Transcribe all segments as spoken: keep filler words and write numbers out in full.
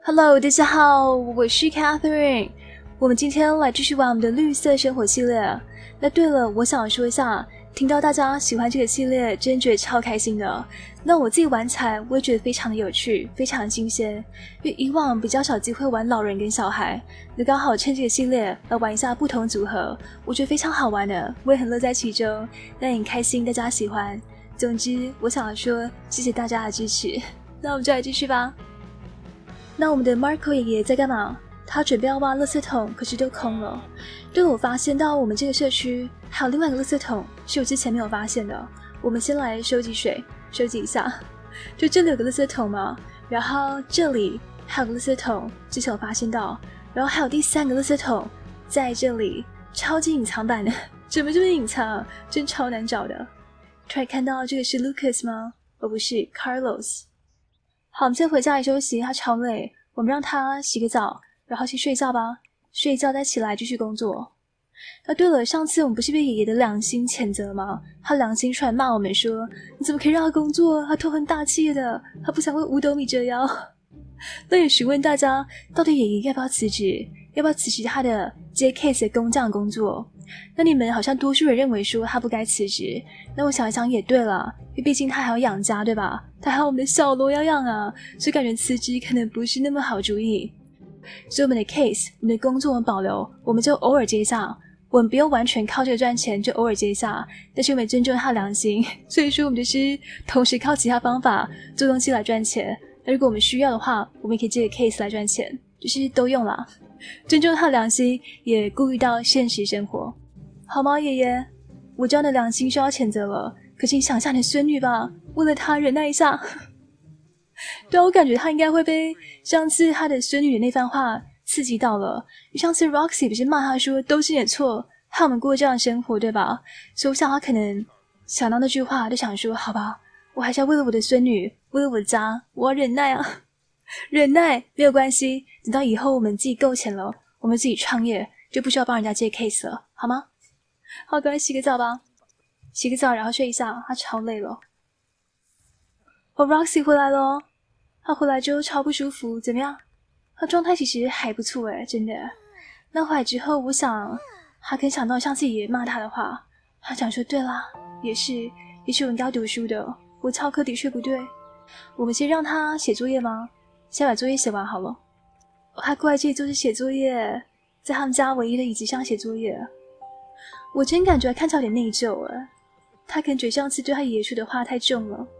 Hello， 大家好，我是 Catherine。我们今天来继续玩我们的绿色生活系列。那对了，我想说一下，听到大家喜欢这个系列，真觉得超开心的。那我自己玩起来，我也觉得非常的有趣，非常的新鲜。因为以往比较少机会玩老人跟小孩，那刚好趁这个系列来玩一下不同组合，我觉得非常好玩的，我也很乐在其中。那也很开心大家喜欢。总之，我想说，谢谢大家的支持。那我们就来继续吧。那我们的 Marco 爷爷在干嘛？他准备要挖垃圾桶，可是都空了。对了，我发现到我们这个社区还有另外一个垃圾桶，是我之前没有发现的。我们先来收集水，收集一下。就这里有个垃圾桶嘛，然后这里还有个垃圾桶，之前有发现到，然后还有第三个垃圾桶在这里，超级隐藏版的，怎么这么隐藏？真超难找的。突然看到这个是 Lucas 吗？哦，不是 Carlos。好，我们先回家里休息，他超累，我们让他洗个澡，然后去睡觉吧。睡觉再起来继续工作。啊，对了，上次我们不是被爷爷的良心谴责吗？他良心出来骂我们说，你怎么可以让他工作？他头很大气的，他不想为五斗米折腰。那也询问大家，到底爷爷要不要辞职？要不要辞职他的接 case 的工匠工作？那你们好像多数人认为说他不该辞职，那我想一想也对了，因为毕竟他还要养家，对吧？他还有我们的小罗要养啊，所以感觉辞职可能不是那么好主意。所以我们的 case， 我们的工作我们保留，我们就偶尔接上，我们不用完全靠这个赚钱，就偶尔接下，但是我们尊重他的良心，所以说我们就是同时靠其他方法做东西来赚钱。那如果我们需要的话，我们也可以借个 case 来赚钱，就是都用啦。尊重他的良心，也顾虑到现实生活，好吗，爷爷？我知道你的良心需要谴责了，可是你想下你的孙女吧，为了她忍耐一下。对啊，我感觉他应该会被上次他的孙女的那番话刺激到了。上次 Roxy 不是骂他说都是你的错，害我们过这样的生活，对吧？所以我想他可能想到那句话，就想说，好吧，我还是要为了我的孙女，为了我的家，我要忍耐啊。忍耐没有关系，等到以后我们自己够钱了，我们自己创业，就不需要帮人家接 case 了，好吗？好，赶快洗个澡吧，洗个澡然后睡一下，他超累了。哦 Roxy 回来了，他回来之后超不舒服，怎么样？他状态其实还不错诶，真的。那回来之后，我想他可能想到上次爷爷骂他的话，他想说对啦，也是，也是我应该读书的，我翘课的确不对。我们先让他写作业吗？先把作业写完好了。他过来这里就是写作业，在他们家唯一的椅子上写作业。我真感觉他看起来有点内疚诶，他可能觉得上次对他爷爷说的话太重了。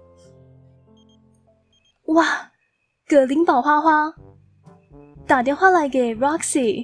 哇，葛林宝花花打电话来给 Roxy。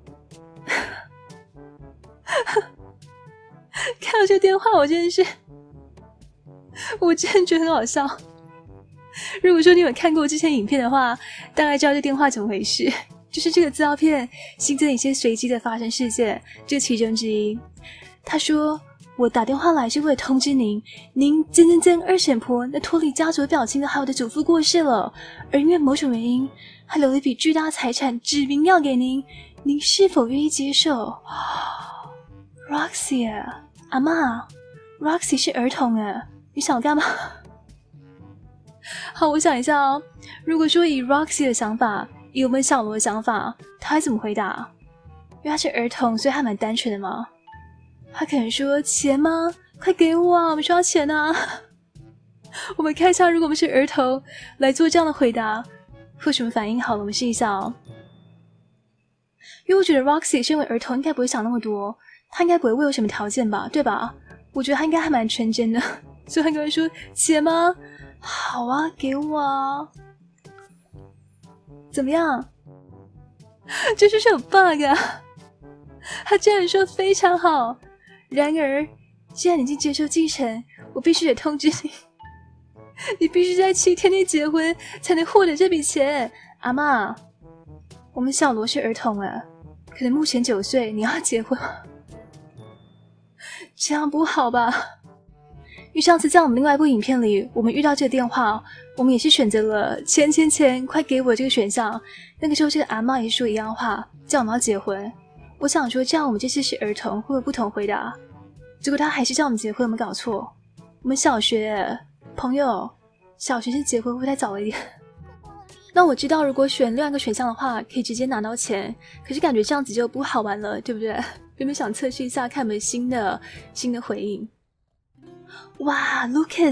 看到这个电话我真的是我真的觉得很好笑。如果说你们看过之前影片的话，大概知道这电话怎么回事，就是这个资料片新增一些随机的发生事件，这其中之一。他说，我打电话来是为了通知您，您曾曾曾二婶婆那脱离家族表亲的还有的祖父过世了，而因为某种原因，还留了一笔巨大财产指名要给您，您是否愿意接受？Roxy 阿嬷 Roxy 是儿童诶，你想干嘛？好，我想一下哦，如果说以 Roxy 的想法，以我们小罗的想法，他会怎么回答？因为他是儿童，所以他蛮单纯的嘛。他可能说，钱吗？快给我啊，我们需要钱啊。我们看一下，如果我们是儿童来做这样的回答，会什么反应？好了，我们试一下哦。因为我觉得 Roxy 身为儿童应该不会想那么多，他应该不会为有什么条件吧，对吧？我觉得他应该还蛮纯真的，所以他跟我说，钱吗？好啊，给我啊。怎么样？这就是有 bug 啊。他竟然说非常好。然而既然你已经接受继承，我必须得通知你，你必须在七天内结婚才能获得这笔钱。阿嬷，我们小罗是儿童啊，可能目前九岁，你要结婚吗？这样不好吧？因为上次在我们另外一部影片里，我们遇到这个电话，我们也是选择了钱钱钱快给我这个选项。那个时候这个阿嬷也说一样话，叫我们要结婚。我想说这样我们这次是儿童会有不同回答，结果他还是叫我们结婚，有没有搞错？我们小学朋友，小学生结婚会不会太早了一点？ 那我知道，如果选另外一个选项的话，可以直接拿到钱。可是感觉这样子就不好玩了，对不对？有没有想测试一下，看有没有新的新的回应？哇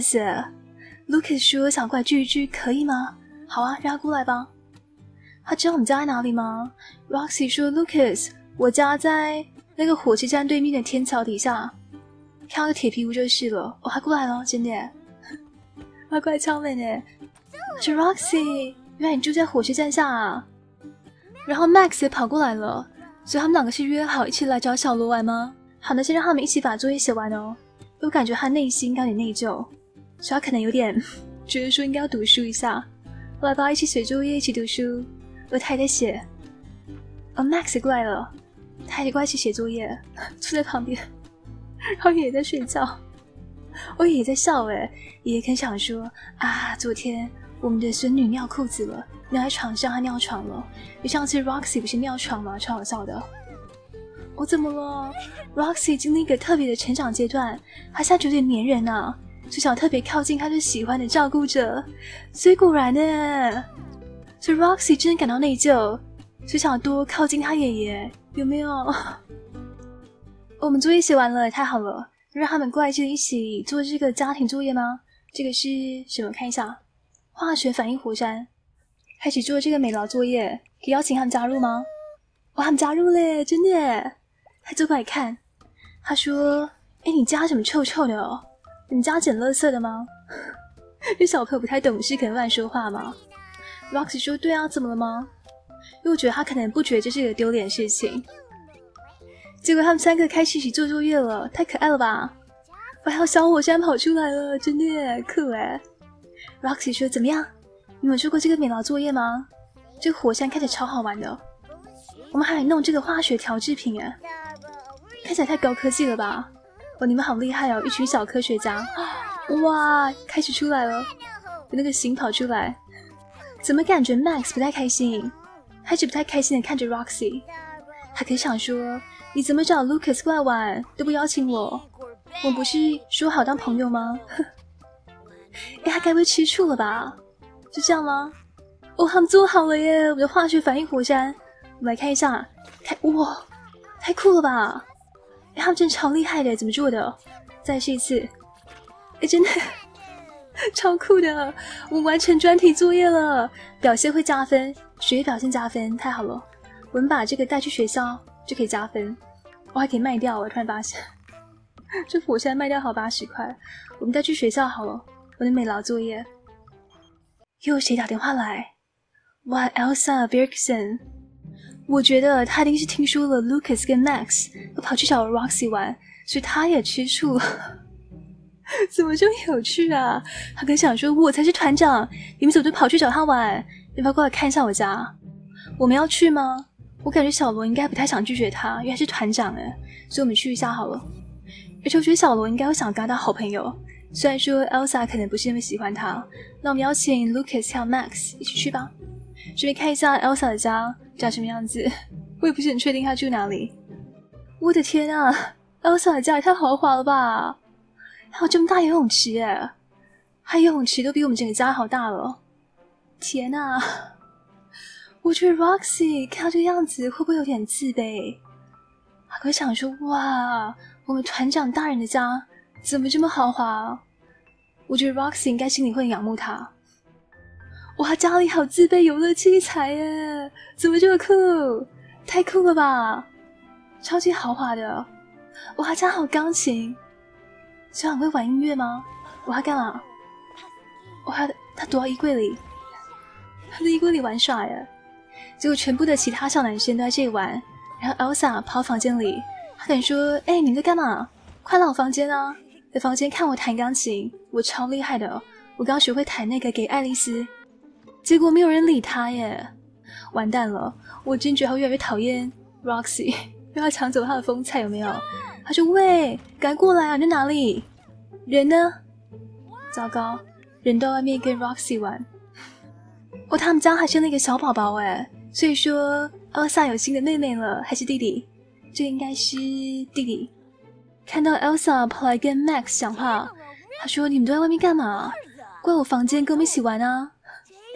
，Lucas，Lucas 说想过来聚一聚，可以吗？好啊，让他过来吧。他知道我们家在哪里吗 ？Roxy 说 ，Lucas， 我家在那个火车站对面的天桥底下，看到个铁皮屋就是了。哦，他过来了，真的耶，他过来敲门呢。是 Roxy。原来你住在火车站下啊，然后 Max 也跑过来了，所以他们两个是约好一起来找小罗玩吗？好，那先让他们一起把作业写完哦。我感觉他内心应该有点内疚，所以他可能有点觉得说应该要读书一下。来吧，一起写作业，一起读书。而他也在写，哦 Max 也过来了，他也过来一起写作业，坐在旁边，然后爷爷在睡觉，我爷爷在笑诶，爷爷很想说啊，昨天我们的孙女尿裤子了，尿在床上，她尿床了。就上次 Roxy 不是尿床吗？超好笑的。我、哦、怎么了 ？Roxy 经历一个特别的成长阶段，她现在有点黏人啊，就想特别靠近她最喜欢的照顾者。所以果然呢，所以 Roxy 真的感到内疚，就想多靠近她爷爷，有没有？我们作业写完了，太好了，让他们过来这里一起做这个家庭作业吗？这个是什么？看一下。化学反应火山，开始做这个美劳作业，可以邀请他们加入吗？哇，他们加入嘞，真的耶！他坐过来看，他说：“哎，你家怎么臭臭的哦？你家捡垃圾的吗？”这小朋友不太懂事，可能乱说话嘛。Roxy 说：“对啊，怎么了吗？”因为我觉得他可能不觉得这是一个丢脸的事情。结果他们三个开始一起做作业了，太可爱了吧！哇，还有小火山跑出来了，真的耶，酷耶！Roxy 说：“怎么样？你们做过这个美劳作业吗？这个火山看起来超好玩的。我们还来弄这个化学调制品耶，看起来太高科技了吧？哦，你们好厉害哦，一群小科学家！哇，开始出来了，有那个星跑出来。怎么感觉 Max 不太开心？他一直不太开心的看着 Roxy， 他可以想说：你怎么找 Lucas 过来玩都不邀请我？我们不是说好当朋友吗？”哎，他该不会吃醋了吧？就这样吗？哦，他们做好了耶！我们的化学反应火山，我们来看一下，看哇，太酷了吧！哎，他们真的超厉害的，怎么做的？再试一次，哎，真的超酷的！我们完成专题作业了，表现会加分，学业表现加分，太好了！我们把这个带去学校就可以加分，我还可以卖掉。我突然发现，这火山卖掉好八十块，我们带去学校好了。我的美劳作业，又有谁打电话来？哇 ，Elsa Bergson， 我觉得他一定是听说了 Lucas 跟 Max 都跑去找 Roxy 玩，所以他也吃醋。怎么这么有趣啊？他跟想说，我才是团长，你们怎么都跑去找他玩？要不要过来看一下我家？我们要去吗？我感觉小罗应该不太想拒绝他，因为他是团长哎，所以我们去一下好了。而且我觉得小罗应该会想跟他当好朋友。虽然说 Elsa 可能不是那么喜欢他，那我们邀请 Lucas 和 Max 一起去吧，顺便看一下 Elsa 的家长什么样子。我也不是很确定他住哪里。我的天啊 ，Elsa 的家也太豪华了吧！还有这么大游泳池耶，他游泳池都比我们整个家好大了。天啊，我觉得 Roxy 看到这个样子会不会有点自卑？他会想说，哇，我们团长大人的家怎么这么豪华？我觉得 Roxy 应该心里会仰慕他。哇，家里好自备游乐器材耶，怎么这么酷？太酷了吧，超级豪华的。哇，家好钢琴，小很会玩音乐吗？哇，他干嘛？哇，他他躲到衣柜里，他在衣柜里玩耍耶。结果全部的其他小男生都在这里玩，然后 Elsa 跑房间里，他敢说：“哎、欸，你们在干嘛？快来我房间啊！在房间看我弹钢琴，我超厉害的，我刚学会弹那个给爱丽丝。”结果没有人理他耶，完蛋了！我真觉得他越来越讨厌 Roxy， 因为他抢走他的风采，有没有？他说：“喂，赶过来啊！你在哪里？人呢？”糟糕，人到外面跟 Roxy 玩。哦，他们家还生了一个小宝宝哎，所以说 Elsa 有新的妹妹了，还是弟弟？这应该是弟弟。看到 Elsa 跑来跟 Max 讲话，他说：“你们都在外面干嘛？过来我房间跟我们一起玩啊！”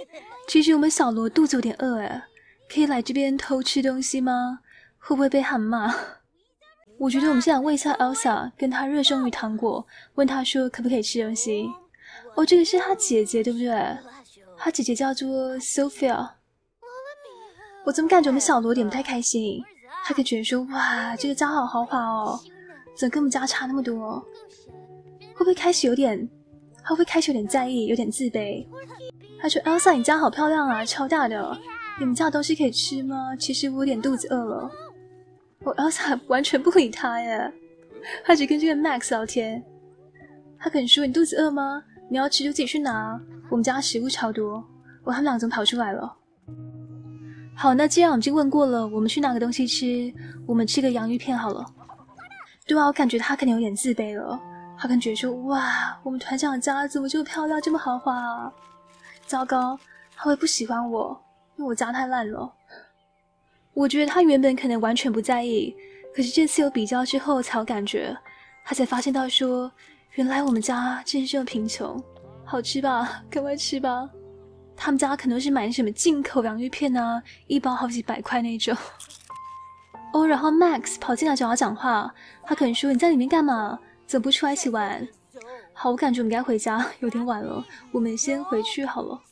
其实我们小罗肚子有点饿哎，可以来这边偷吃东西吗？会不会被喊骂？我觉得我们现在喂一下 Elsa， 跟她热衷于糖果，问她说可不可以吃东西。哦，这个是她姐姐对不对？她姐姐叫做 Sophia。我怎么感觉我们小罗有点不太开心？他可觉得说，哇，这个家好豪华哦，怎么跟我们家差那么多？会不会开始有点，他会不会开始有点在意，有点自卑？他说 Elsa 你家好漂亮啊，超大的，你们家的东西可以吃吗？其实我有点肚子饿了。我 Elsa 完全不理他耶，他只跟这个 Max 聊天。他可能说你肚子饿吗？你要吃就自己去拿，我们家食物超多。我他们两个怎么跑出来了？好，那既然我们已经问过了，我们去拿个东西吃，我们吃个洋芋片好了。对啊，我感觉他可能有点自卑了，他可能觉得说，哇，我们团长的家怎么这么漂亮，这么豪华啊？糟糕，他会不喜欢我，因为我家太烂了。我觉得他原本可能完全不在意，可是这次有比较之后才有感觉，他才发现到说，原来我们家真是这么贫穷。好吃吧？赶快吃吧。他们家可能是买什么进口洋芋片啊，一包好几百块那种。哦，然后 Max 跑进来找他讲话，他可能说你在里面干嘛？怎么不出来一起玩？好，我感觉我们该回家，有点晚了，我们先回去好了。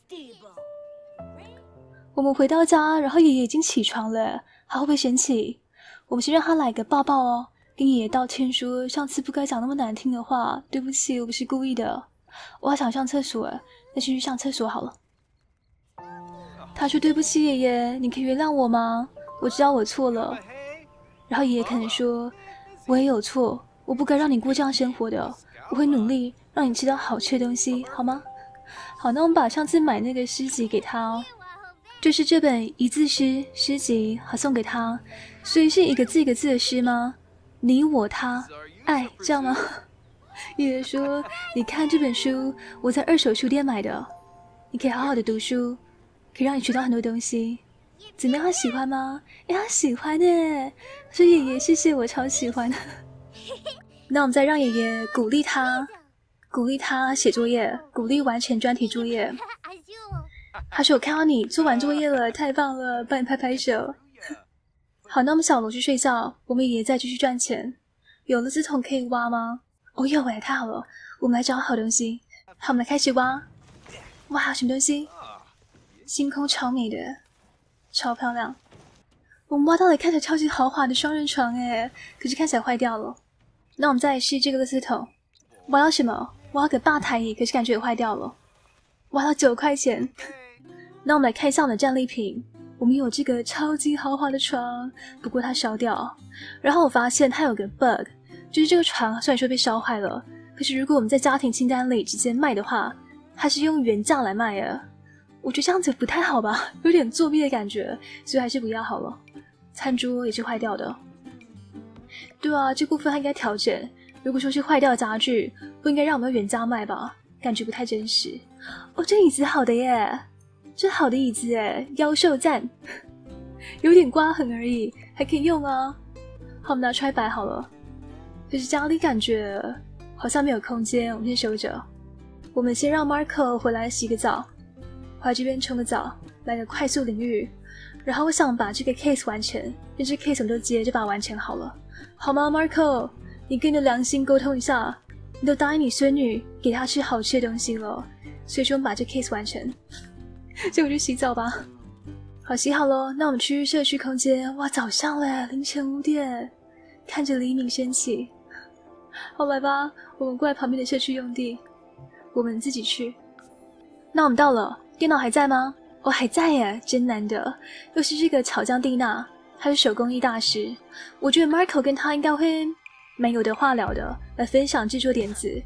我们回到家，然后爷爷已经起床了，他会不会生气？我们先让他来个抱抱哦，跟爷爷道歉说上次不该讲那么难听的话，对不起，我不是故意的。我好想上厕所，那先去上厕所好了。他说对不起爷爷，你可以原谅我吗？我知道我错了。然后爷爷可能说我也有错，我不该让你过这样生活的，我会努力让你吃到好吃的东西，好吗？好，那我们把上次买那个诗集给他哦，就是这本一字诗诗集，好送给他。所以是一个字一个字的诗吗？你我他爱，这样吗？爷爷说你看这本书我在二手书店买的，你可以好好的读书，可以让你学到很多东西。怎么样，他喜欢吗？哎，他喜欢耶，说爷爷谢谢，我超喜欢。那我们再让爷爷鼓励他，鼓励他写作业，鼓励完成专题作业。他说我看到你做完作业了，太棒了，帮你拍拍手。好，那我们小罗去睡觉，我们爷爷再继续赚钱。有垃圾桶可以挖吗？哦，有耶，太好了，我们来找好东西。好，我们来开始挖。哇，什么东西？星空超美的，超漂亮。我们挖到了看起来超级豪华的双人床耶，可是看起来坏掉了。那我们再来试这个垃圾桶，挖到什么？挖到个吧台椅，可是感觉也坏掉了。挖到九块钱。那我们来看一下我们的战利品，我们有这个超级豪华的床，不过它烧掉。然后我发现它有个 bug， 就是这个床虽然说被烧坏了，可是如果我们在家庭清单里直接卖的话，它是用原价来卖的。我觉得这样子不太好吧，有点作弊的感觉，所以还是不要好了。餐桌也是坏掉的。对啊，这部分它应该调整。如果说是坏掉的家具，不应该让我们原价卖吧？感觉不太真实。哦，这椅子好的耶，这好的椅子耶，妖兽赞。有点刮痕而已，还可以用啊。好，我们拿出来摆好了。可是家里感觉好像没有空间，我们先收着。我们先让 Marco 回来洗个澡，回来这边冲个澡，来个快速淋浴。然后我想把这个 case 完成，因为这 case 我们都接着把它完成好了，好吗 Marco？ 你跟你的良心沟通一下，你都答应你孙女给她吃好吃的东西了，所以说我们把这 case 完成。就我去洗澡吧。好，洗好咯，那我们去社区空间。哇，早上嘞，凌晨五点，看着黎明升起。好，来吧，我们过来旁边的社区用地，我们自己去。那我们到了，电脑还在吗？哦，还在耶，真难得。又是这个巧匠蒂娜，她是手工艺大师。我觉得 Marco 跟他应该会蛮有的话聊的，来分享制作点子。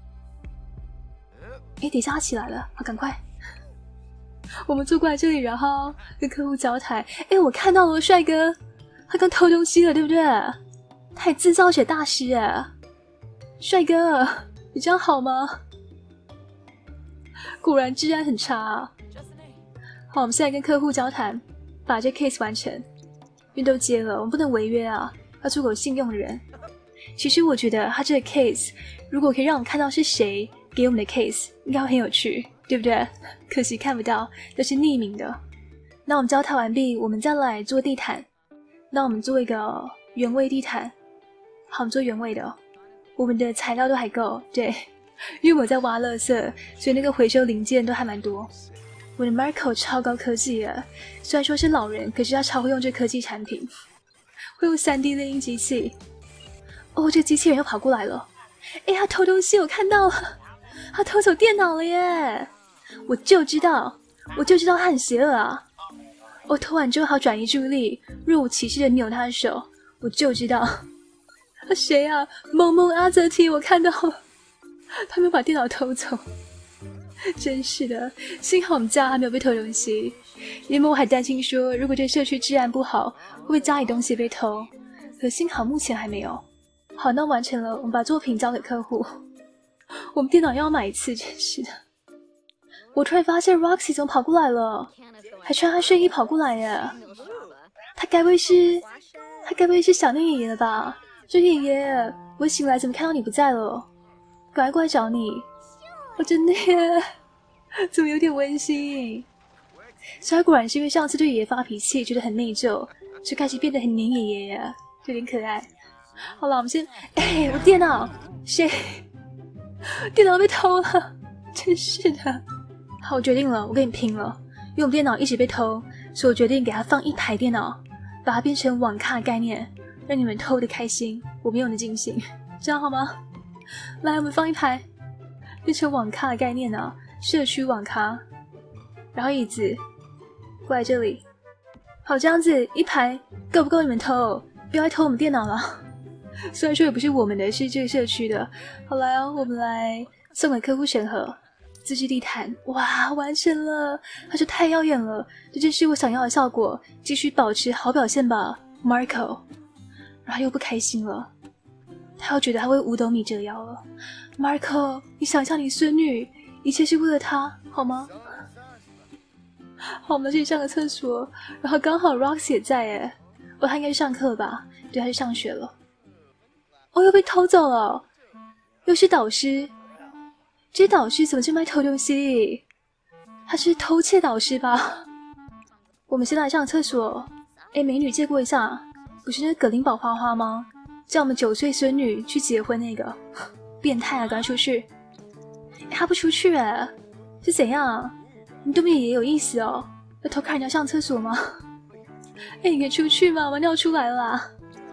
诶，等一下他起来了，好，赶快。我们坐过来这里，然后跟客户交谈。诶，我看到了帅哥，他刚偷东西了，对不对？他也制造学大师耶，帅哥，你这样好吗？果然治安很差啊。好，我们现在跟客户交谈，把这 case 完成。因为都接了，我们不能违约啊，要做个有信用的人。其实我觉得他这个 case， 如果可以让我们看到是谁给我们的 case， 应该会很有趣。 对不对？可惜看不到，都是匿名的。那我们交谈完毕，我们再来做地毯。那我们做一个原味地毯。好，我们做原味的。我们的材料都还够，对，因为我在挖垃圾，所以那个回收零件都还蛮多。我的 Marco 超高科技的，虽然说是老人，可是他超会用这科技产品，会用 三 D 列印机器。哦，这个机器人又跑过来了，哎，他偷东西，我看到了，他偷走电脑了耶！我就知道，我就知道他很邪恶啊！我偷完之后，好转移注意力，若无其事的扭他的手，我就知道。谁啊？萌萌阿泽提，我看到了，他没有把电脑偷走。真是的，幸好我们家还没有被偷东西，原本我还担心说，如果这社区治安不好，会不会家里东西被偷？可幸好目前还没有。好，那完成了，我们把作品交给客户。我们电脑又要买一次，真是的。我突然发现 Roxy 怎么跑过来了，还穿他睡衣跑过来耶。他该不会是，他该不会是想念爷爷了吧？说爷爷，我醒来怎么看到你不在了？赶快过来找你。我真的耶，怎么有点温馨？所以他果然是因为上次对爷爷发脾气，觉得很内疚，就开始变得很黏爷爷耶，有点可爱。好了，我们先，哎，我电脑，谁？电脑被偷了，真是的。好，我决定了，我跟你拼了，因为我们电脑一直被偷，所以我决定给他放一排电脑，把它变成网咖的概念，让你们偷的开心，我们用的尽兴，这样好吗？来，我们放一排。变成网咖的概念呢、啊，社区网咖，然后椅子过来这里，好，这样子一排够不够你们偷？不要再偷我们电脑了。虽然说也不是我们的，是这个社区的。好来哦，我们来送给客户审核。自制地毯，哇，完成了！它说太耀眼了，这就是我想要的效果。继续保持好表现吧 ，Marco。然后他又不开心了，他又觉得他为五斗米折腰了。Marco， 你想象你孙女，一切是为了她，好吗？好，我们去上个厕所，然后刚好 Roxy 也在耶。哦，他应该去上课吧？对，他去上学了。哦，又被偷走了，又是导师。这导师怎么这么爱偷东西？他是偷窃导师吧？我们先来上厕所。哎，美女借过一下，不是那个葛林堡花花吗？叫我们九岁孙女去结婚那个。变态啊！赶快出去！他不出去哎，是怎样？你对面也有意思哦？要偷看人家上厕所吗？哎，你可以出去吗？我尿出来了啦！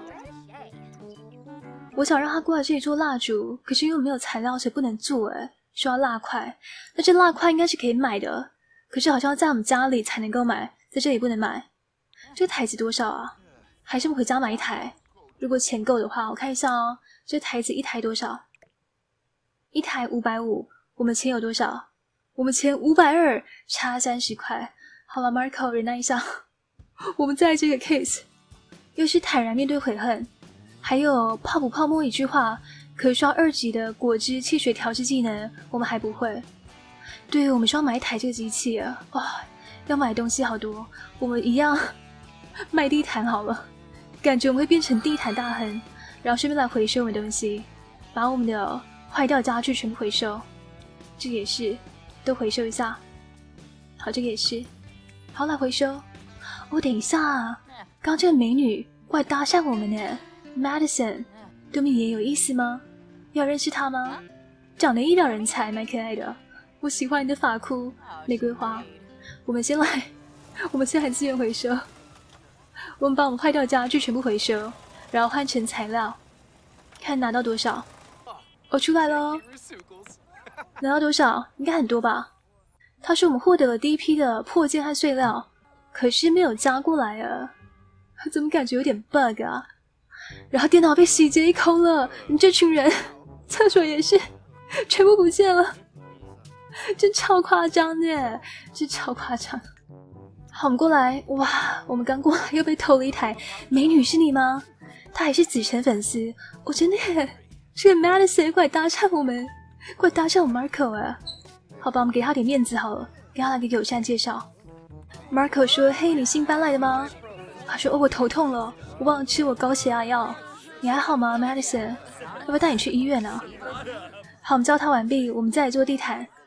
我想让他过来这里做蜡烛，可是因为没有材料，所以不能做哎，需要蜡块。那这蜡块应该是可以买的，可是好像在我们家里才能够买，在这里不能买。这个台子多少啊？还是我们回家买一台？如果钱够的话，我看一下哦，这台子一台多少？一台五百五，我们钱有多少？我们钱五百二，差三十块。好了 ，Marco， 忍耐一下，我们再来这个 case， 又是坦然面对悔恨，还有泡不泡沫一句话，可需要二级的果汁汽水调制技能，我们还不会。对，我们需要买一台这个机器啊！哇，要买东西好多，我们一样卖地毯好了，感觉我们会变成地毯大亨，然后顺便来回收我们东西，把我们的坏掉家具全部回收，这个也是，都回收一下。好，这个也是，好，来回收。哦，等一下，刚刚这个美女过来搭讪我们呢 ，Madison， 对面也有意思吗？要认识她吗？长得一表人才，蛮可爱的。我喜欢你的发箍，玫瑰花。我们先来，我们先来资源回收。我们把我们坏掉的家具全部回收，然后换成材料，看拿到多少。我、哦、出来了，拿到多少？应该很多吧。他说我们获得了第一批的破件和碎料，可是没有加过来啊，怎么感觉有点 bug 啊？然后电脑被洗劫一空了，你这群人，厕所也是，全部不见了，真超夸张的，真超夸张。好，我们过来，哇，我们刚过来又被偷了一台。美女是你吗？她还是子晨粉丝，我、哦、真的耶。这个 Madison 过来搭讪我们，过来搭讪我 Marco 啊！好吧，我们给他点面子好了，给他来个友善介绍。Marco 说：“嘿，你新搬来的吗？”他说：“哦，我头痛了，我忘了吃我高血压药。你还好吗 ，Madison？ 要不要带你去医院啊？”好，我们交谈完毕，我们再来做地毯。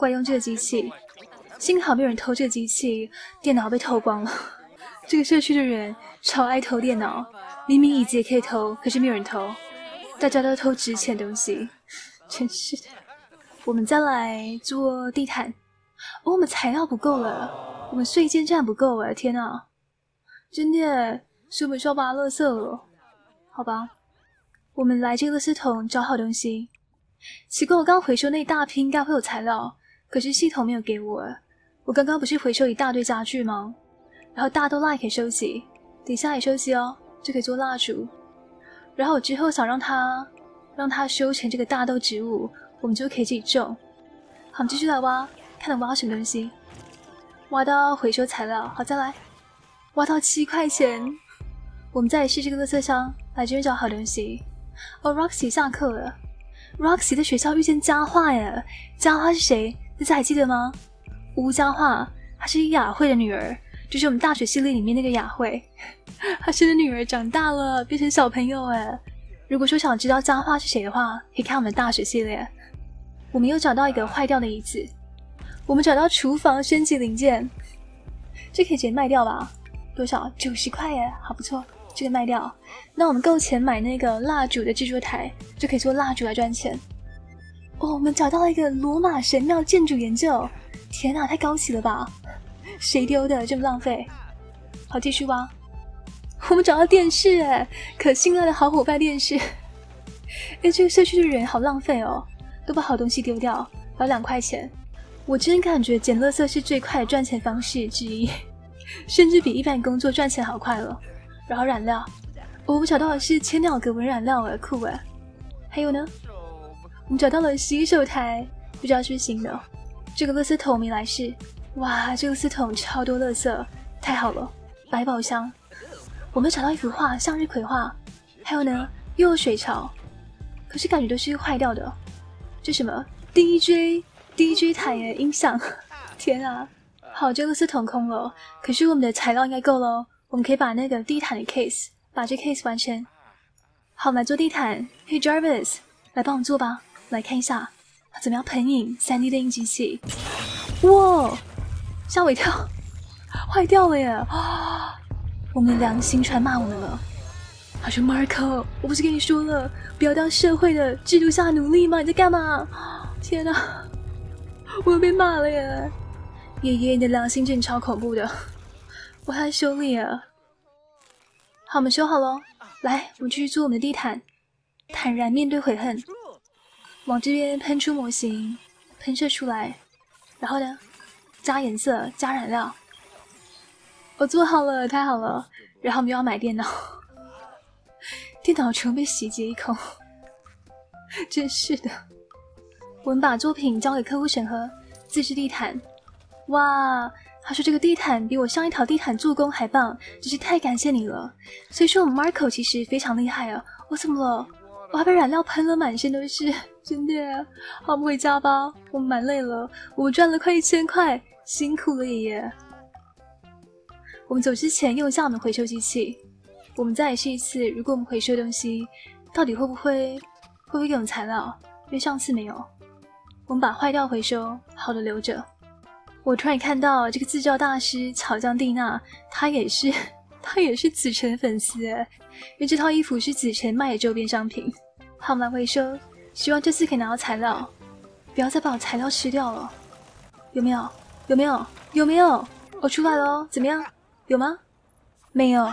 怪用这个机器，幸好没有人偷这个机器，电脑被偷光了。这个社区的人超爱偷电脑，明明椅子也可以偷，可是没有人偷，大家都偷值钱的东西，真是的。我们再来做地毯，哦，我们材料不够了，我们碎件站不够了，天哪！真的，是我们烧拔垃圾了，好吧？我们来这个垃圾桶找好东西。奇怪，我刚回收那一大批应该会有材料，可是系统没有给我。我刚刚不是回收一大堆家具吗？然后大豆蜡也可以收集，底下也收集哦，就可以做蜡烛。然后我之后想让它让它收成这个大豆植物，我们就可以自己种。好，我们继续来挖，看能挖到什么东西。挖到回收材料，好，再来。挖到七块钱。我们再来试这个垃圾箱，来这边找好东西。哦 ，Roxy 下课了。Roxy 在学校遇见佳话耶，佳话是谁？大家还记得吗？吴佳话，她是雅慧的女儿，就是我们大学系列里面那个雅慧。她生的女儿长大了，变成小朋友哎。如果说想知道佳话是谁的话，可以看我们的大学系列。我们又找到一个坏掉的椅子，我们找到厨房升级零件，这可以直接卖掉吧？多少？九十块耶，好不错。这个卖掉，那我们够钱买那个蜡烛的制作台，就可以做蜡烛来赚钱。哦，我们找到了一个罗马神庙建筑研究，天哪，太高级了吧！谁丢的？这么浪费。好，继续挖。我们找到电视哎，可信赖的好伙伴电视。哎，这个社区的人好浪费哦，都把好东西丢掉，要两块钱。我真感觉捡垃圾是最快的赚钱方式之一，甚至比一般工作赚钱好快了。然后染料，哦，我们找到的是千鸟格纹染料哎，酷哎！还有呢，我们找到了洗手台，不知道是不是新的。这个垃圾桶没来试，哇，这个垃圾桶超多垃圾，太好了！百宝箱，我们找到一幅画，向日葵画，还有呢，又有水槽，可是感觉都是坏掉的。这什么 D J D J 台耶，音响，天啊！好，这个垃圾桶空了，可是我们的材料应该够了。我们可以把那个地毯的 case 把这 case 完成。好，我们来做地毯。嘿 Jarvis， 来帮我们做吧。来看一下它怎么样喷印 三 D 打印机器。哇，吓我一跳，坏掉了耶！啊，我们的良心出来骂我们了。他说 Marco， 我不是跟你说了，不要当社会的制度下奴隶吗？你在干嘛？天哪，我又被骂了耶！爷爷，你的良心真的超恐怖的。我还修理啊！好，我们修好咯。来，我们继续做我们的地毯，坦然面对悔恨。往这边喷出模型，喷射出来，然后呢，加颜色，加染料。我做好了，太好了。然后我们又要买电脑，电脑全被洗劫一空，真是的。我们把作品交给客户审核，自制地毯。哇！他说这个地毯比我上一条地毯做工还棒，真是太感谢你了。所以说我们 Marco 其实非常厉害啊。我怎么了？我还被染料喷了满身都是，真的。好，我们回家吧，我们蛮累了，我们赚了快一千块，辛苦了爷爷。我们走之前用一下我们回收机器，我们再来试一次，如果我们回收东西，到底会不会会不会给我们材料？因为上次没有。我们把坏掉回收，好的留着。我突然看到这个自照大师巧匠蒂娜，她也是她也是子晨粉丝耶，因为这套衣服是子晨卖的周边商品。好，我们来回收，希望这次可以拿到材料，不要再把我材料吃掉了。有没有？有没有？有没有？我出来了哦，怎么样？有吗？没有。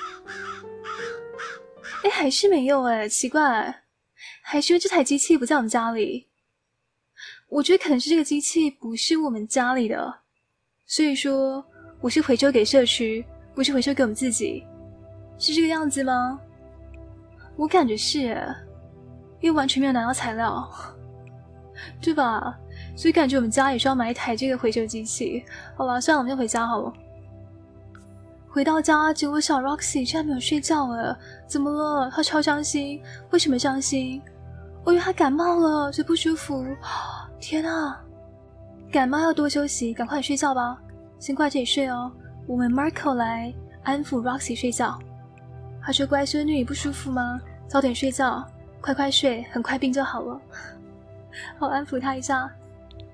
哎，还是没有哎，奇怪，还是因为这台机器不在我们家里。我觉得可能是这个机器不是我们家里的，所以说我是回收给社区，不是回收给我们自己，是这个样子吗？我感觉是耶，因为完全没有拿到材料，对吧？所以感觉我们家也需要买一台这个回收机器。好了，算了，我们就回家好了。回到家，结果小 Roxy 居然没有睡觉了，怎么了？她超伤心，为什么伤心？我以为她感冒了，所以不舒服。天啊，感冒要多休息，赶快睡觉吧。先挂这里睡哦。我们 Marco 来安抚 Roxy 睡觉。他说：“乖孙女，不舒服吗？早点睡觉，快快睡，很快病就好了。”好，安抚他一下。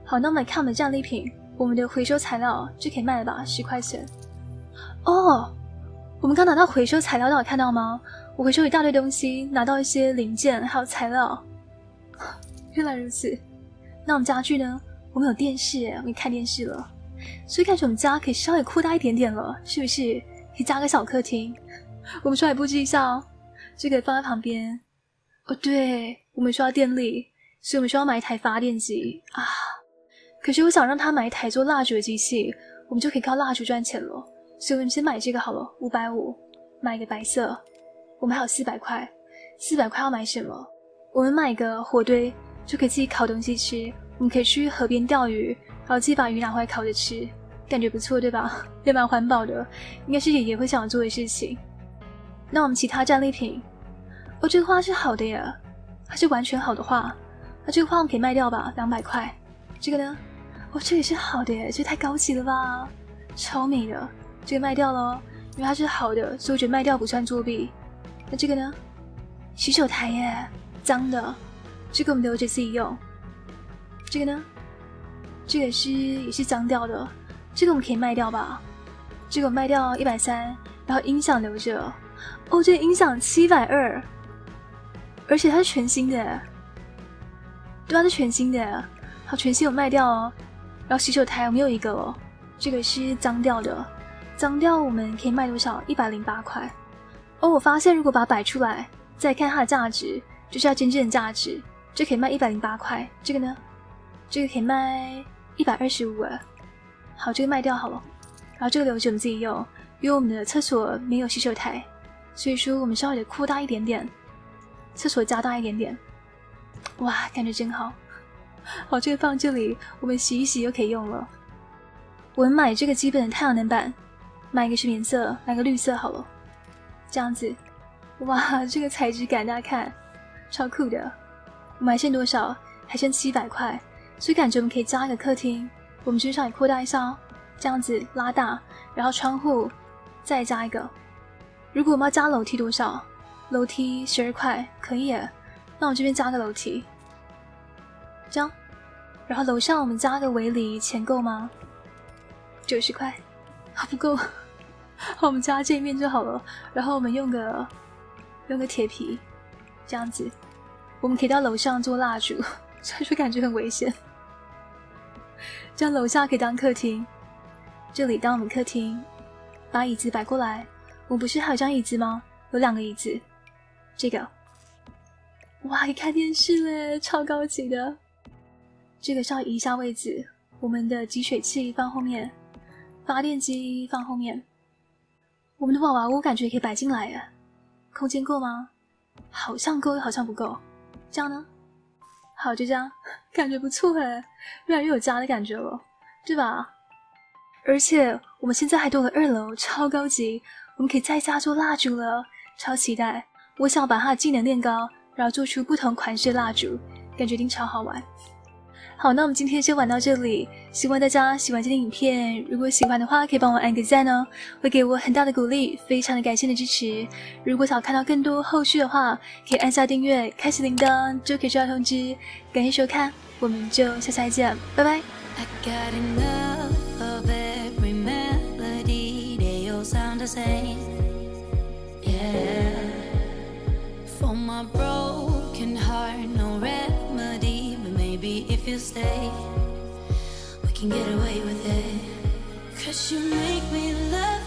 好，那我们来看我们的战利品，我们的回收材料就可以卖了吧，十块钱。哦，我们刚拿到回收材料，大家有看到吗？我回收一大堆东西，拿到一些零件还有材料。原来如此。那我们家具呢？我们有电视耶，我们可以看电视了。所以感觉我们家可以稍微扩大一点点了，是不是？可以加个小客厅。我们稍微布置一下哦，这个放在旁边。哦，对，我们需要电力，所以我们需要买一台发电机啊。可是我想让他买一台做蜡烛的机器，我们就可以靠蜡烛赚钱了。所以我们先买这个好了，五百五，买一个白色。我们还有四百块，四百块要买什么？我们买一个火堆，就可以自己烤东西吃。我们可以去河边钓鱼，然后自己把鱼拿回来烤着吃，感觉不错，对吧？也蛮环保的，应该是爷爷会想做的事情。那我们其他战利品，哦，这个画是好的耶，它是完全好的画。那这个画我们可以卖掉吧，两百块。这个呢？哦，这个是好的耶，这太高级了吧，超美的。这个卖掉咯，因为它是好的，所以我觉得卖掉不算作弊。那这个呢？洗手台耶，脏的，这个我们留着自己用。这个呢？这个是也是脏掉的，这个我们可以卖掉吧？这个我卖掉一百三，然后音响留着。哦，这个音响七百二，而且它是全新的耶。对啊，是全新的耶。好，全新我卖掉哦。然后洗手台我们有一个哦，这个是脏掉的，脏掉我们可以卖多少？一百零八块。哦，我发现如果把它摆出来，再看它的价值，就是要真正的价值，这可以卖一百零八块。这个呢？这个可以卖一百二十五哎。好，这个卖掉好了。然后这个留着我们自己用，因为我们的厕所没有洗手台，所以说我们稍微的扩大一点点，厕所加大一点点。哇，感觉真好。好，这个放这里，我们洗一洗就可以用了。我们买这个基本的太阳能板，买一个什么颜色？买个绿色好了。这样子，哇，这个材质感大家看，超酷的。我们还剩多少？还剩七百块，所以感觉我们可以加一个客厅。我们身上也扩大一下哦，这样子拉大，然后窗户再加一个。如果我们要加楼梯多少？楼梯十二块，可以耶。那我这边加个楼梯。这样，然后楼上我们加个围篱，钱够吗？九十块，啊不够，好，我们加这一面就好了。然后我们用个用个铁皮，这样子，我们可以到楼上做蜡烛，虽然说感觉很危险。这样楼下可以当客厅，这里当我们客厅，把椅子摆过来。我们不是还有张椅子吗？有两个椅子，这个，哇，可以看电视嘞，超高级的。这个稍微移一下位置，我们的集水器放后面，发电机放后面。我们的娃娃屋感觉也可以摆进来耶，空间够吗？好像够，又好像不够。这样呢？好，就这样，感觉不错耶，越来越有家的感觉了，对吧？而且我们现在还多了二楼，超高级，我们可以在家做蜡烛了，超期待。我想把它的技能练高，然后做出不同款式的蜡烛，感觉一定超好玩。好，那我们今天先玩到这里，希望大家喜欢这条影片。如果喜欢的话，可以帮我按个赞哦，会给我很大的鼓励，非常的感谢你的支持。如果想看到更多后续的话，可以按下订阅，开启铃铛，就可以收到通知。感谢收看，我们就下次再见，拜拜。I got enough of every melody, they all sound the same. Yeah, for my broken heart, no remedy, but maybe if you stay, we can get away with it. 'Cause you make me love